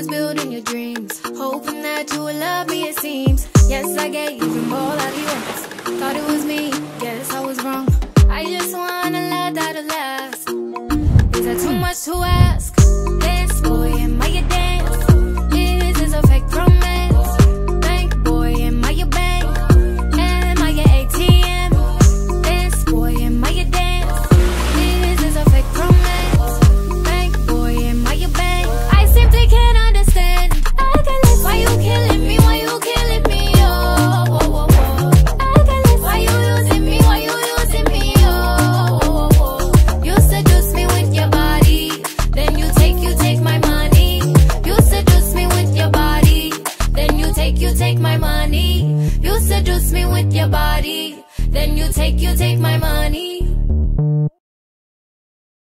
was building your dreams, hoping that you would love me, it seems. Yes, I gave him all that he wants. Thought it was me, guess I was wrong. I just wanna love that'll last. Is that too much to ask? This boy, am I your dance? This is a fake romance. Bank boy, am I your bank? Am I your ATM? This boy, am I your dance? This is a fake romance. Bank boy, am I your bank? I simply can't understand. I can't live. Why you killing me? Why you killing me? Oh, whoa, whoa, whoa. I can't live. Why you using me? Why you using me? Oh, whoa, whoa, whoa. You seduce me with your body, then you take my money. You seduce me with your body, then you take my money. You seduce me with your body, then you take my money.